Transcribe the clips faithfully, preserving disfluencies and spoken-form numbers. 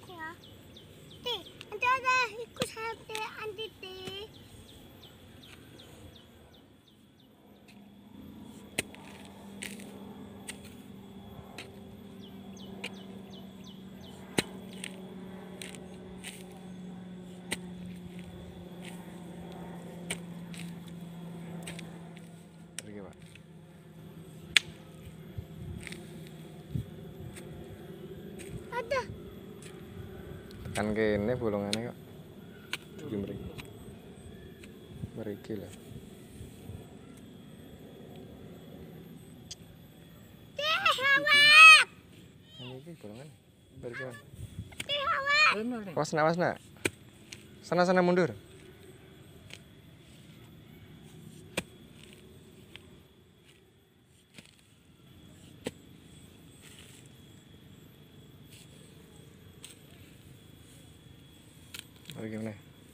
tikusnya. Ti, nanti ada ikut saya ti, anti ti. Pergi, Pak. Ada. Tekan kene bolongannya kok. Iki mriki. Mriki lah. Ti, hawak. Ini iki bolongan. Mriki. Ti, hawak. Wasna, wasna. Sana sana mundur. Mari gimana?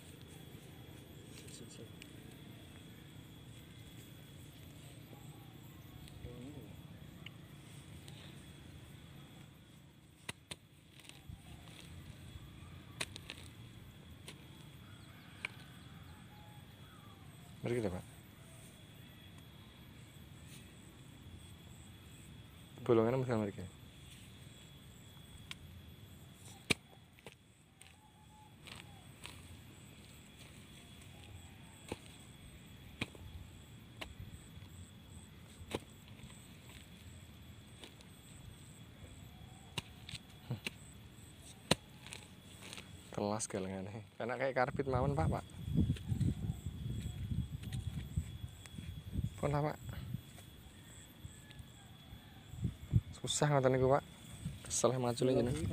Mari kita, Pak. Bolongannya masih mari kita. Kelas galengannya. Karena kayak karpet mawon, Pak, Pak. Pun lah, Pak. Susah ngoten niku, Pak. Kesel maju lagi nih.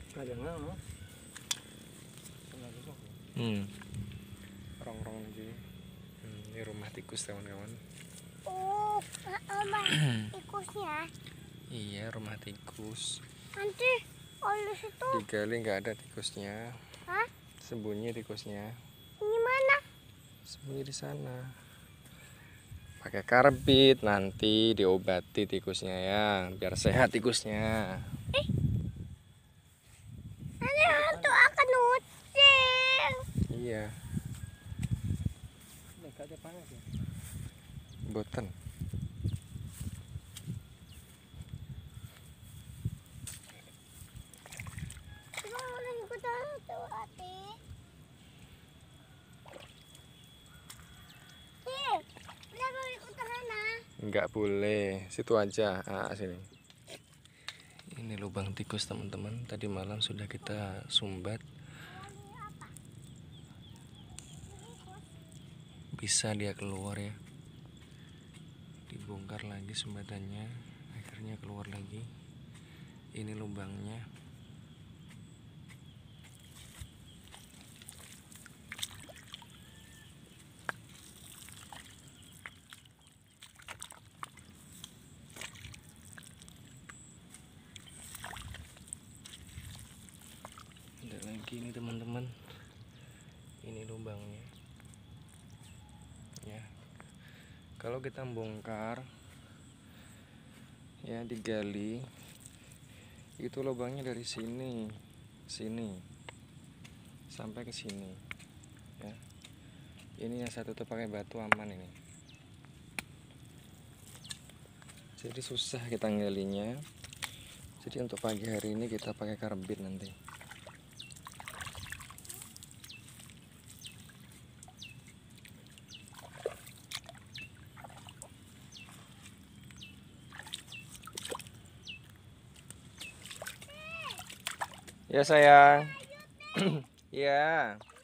Hmm. Rong-rong iki. Hmm, ini rumah tikus, kawan-kawan. Oh, rumah tikusnya. Iya, rumah tikus. Nanti oleh situ. Digali nggak ada tikusnya. Hah? Sembunyi tikusnya. Ini mana? Sembunyi di sana. Pakai karbit, nanti diobati tikusnya ya, biar sehat tikusnya. Eh, nanti hantu akan ucing. Iya. Boten. Kita boleh ikut hantu, Ati. Ti, kita boleh ikut sana. Nggak boleh, situ aja. Ah, sini. Ini lubang tikus, teman-teman. Tadi malam sudah kita sumbat. Bisa dia keluar ya. Dibongkar lagi sumbatannya, akhirnya keluar lagi. Ini lubangnya. Ada lagi nih, teman-teman. Ini lubangnya. Ya. Kalau kita bongkar ya, digali, itu lubangnya dari sini sini sampai ke sini ya. Ini yang saya tutup pakai batu, aman ini. Jadi susah kita nggalinya. Jadi untuk pagi hari ini kita pakai karbit nanti. Ya sayang. Ya.